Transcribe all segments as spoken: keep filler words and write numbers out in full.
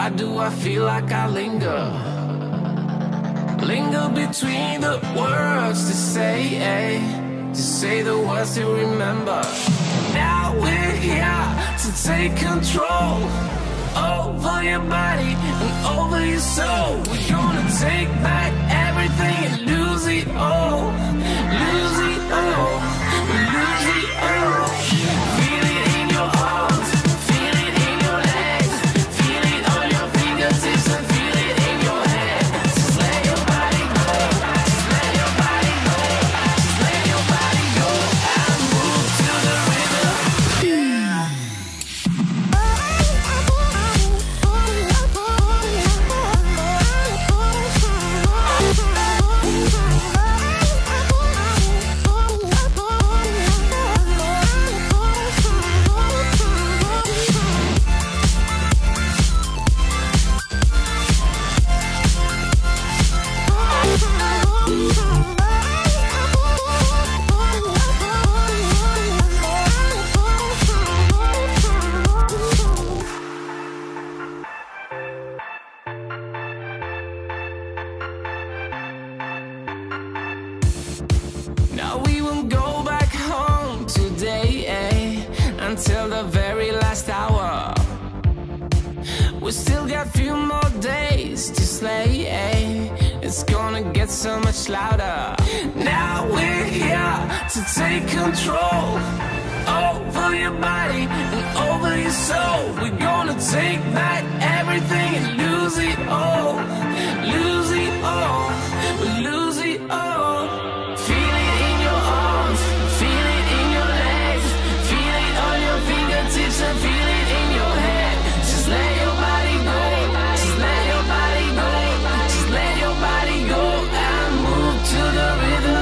Why do I feel like I linger? Linger between the words to say, eh? To say the words to remember. Now we're here to take control over your body and over your soul. We're gonna take back everything and lose it all. Lose it all. Lose it all. Feel it in your arms. Feel it in your legs. Feel it on your fingertips and feel it in your head. Just let your body go. Just let your body go. Just let your body go and move to the rhythm. Now we won't go back home today, eh? Until the very last hour. We still got few more days to slay, eh? It's gonna get so much louder. Now we're here to take control over your body and over your soul. We're gonna take back everything and lose it all. Lose it all. We lose it all. Feel it in your arms. Feel it in your legs. Feel it on your fingertips and feel it in your head. Just let your body go. Just let your body go. Just let your body go and move to the rhythm.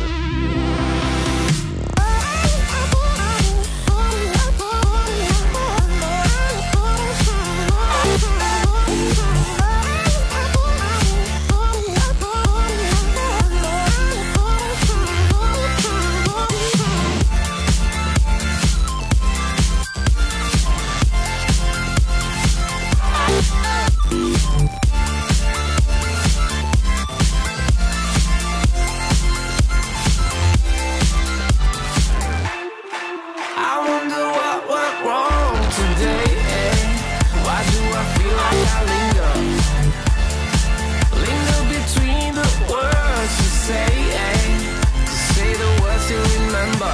I wonder what went wrong today, eh? Why do I feel like I linger? Linger between the words to say, eh? To say the words to remember.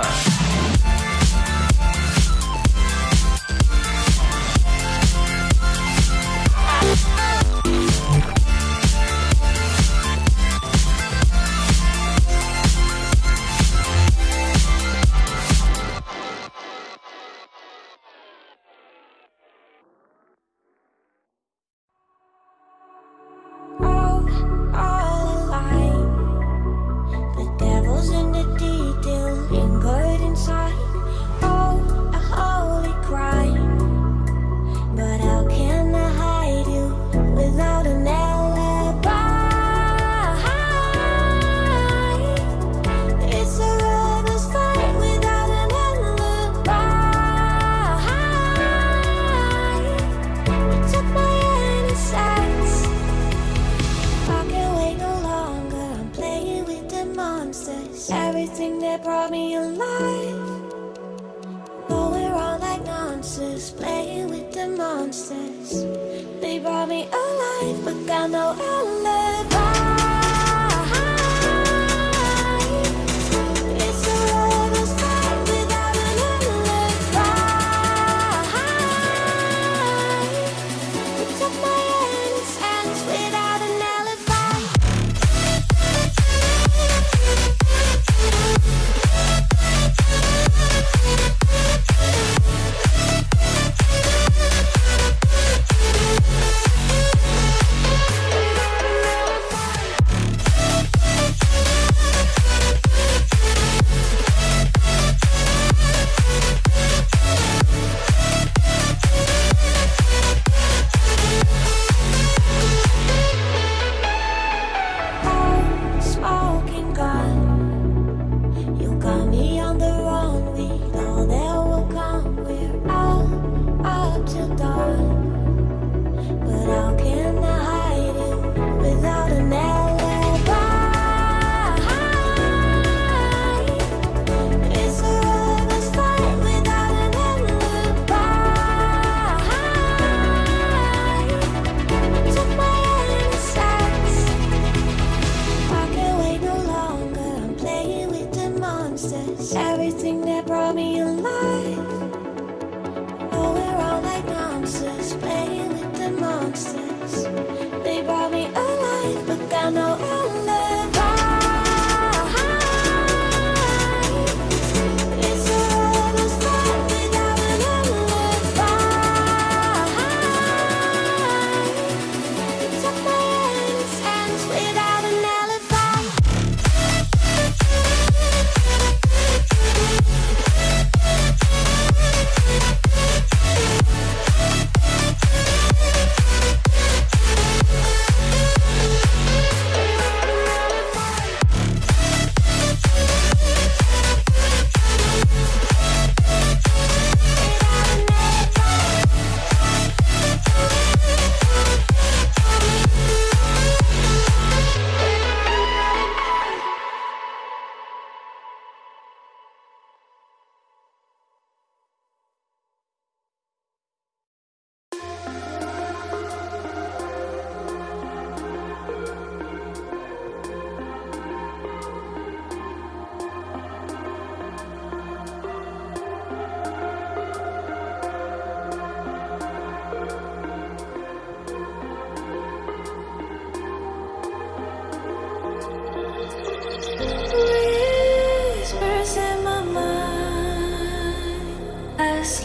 All, all alive. The devil's in the detail, lingered inside. Oh, a holy crime. But how can I hide you without an alibi? It's a lover's fight without an alibi. You took my innocence. I can't wait no longer. I'm playing with the monsters. Everything that brought me alive. Going wrong like nonsense. Playing with the monsters. They brought me alive, but got no alibi. It's a lover's fight without an alibi. You took my innocence without an alibi.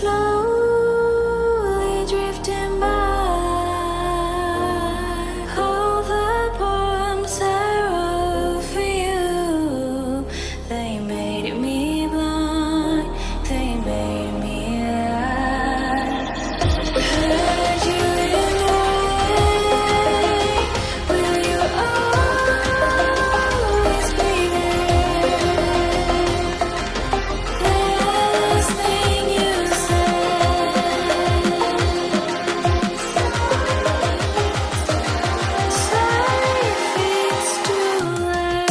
slowly drifting by. All the poems I wrote for you, they made me blind, they made me blind. Heard you in the rain, will you always be there? Last thing you said, sorry if it's too late.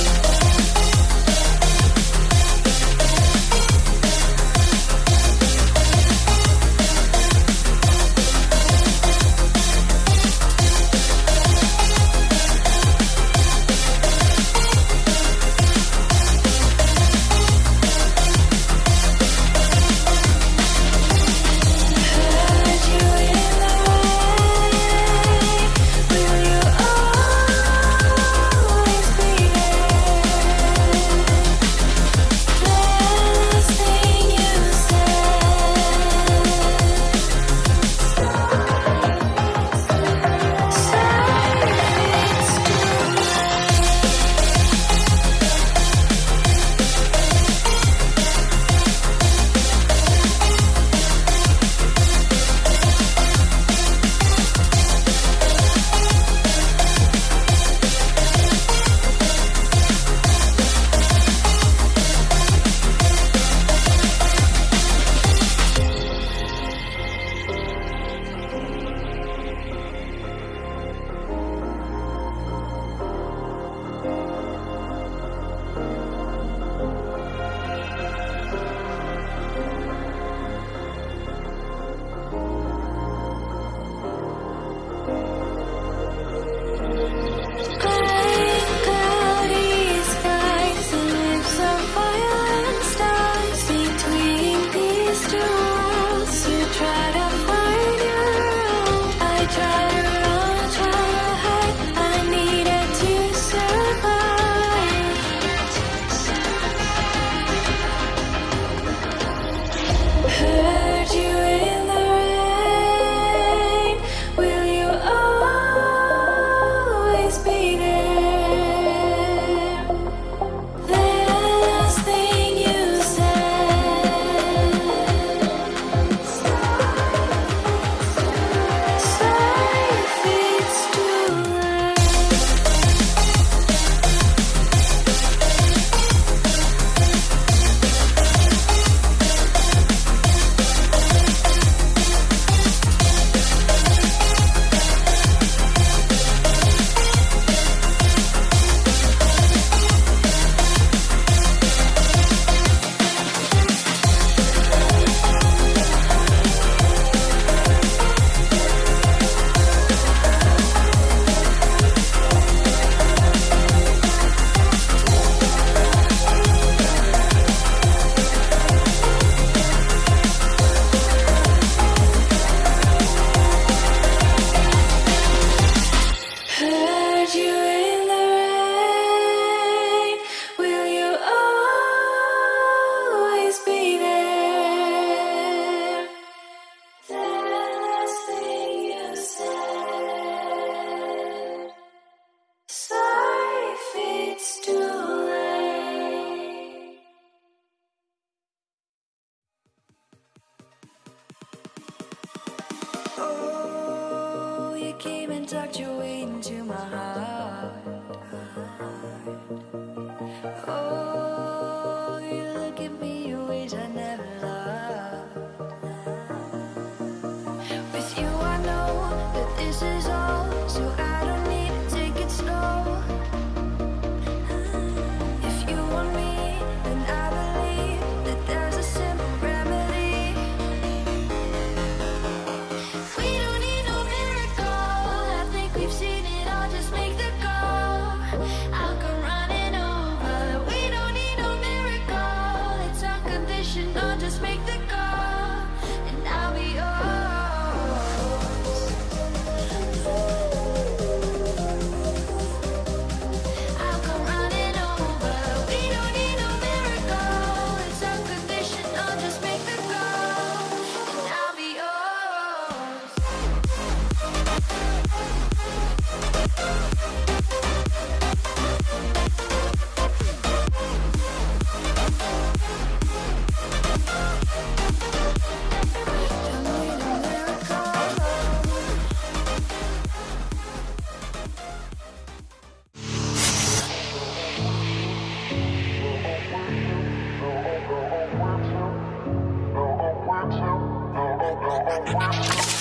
Heard you in the rain, will you always be there? Last thing you said, sorry if it's too cloudy skies and lips of fire and stars. Between these two worlds, you try to find your own. I try to run, try to hide. I needed to survive. Heard you in the rain, will you always be there? Last thing you said, sorry if it's too late. Heard you in the rain, will you always be there? Last thing you said, sorry if it's too late. Oh, you came and tucked your way into my heart. Oh, you look at me in ways I never loved. With you I know that this is all, so I don't need to take it slow. If you want me, then I believe that there's a simple remedy. We don't need no miracle, I think we've seen it all, just make the call. I'll come running over. We don't need no miracle, it's unconditional, just make the call, and I'll be yours. Wow.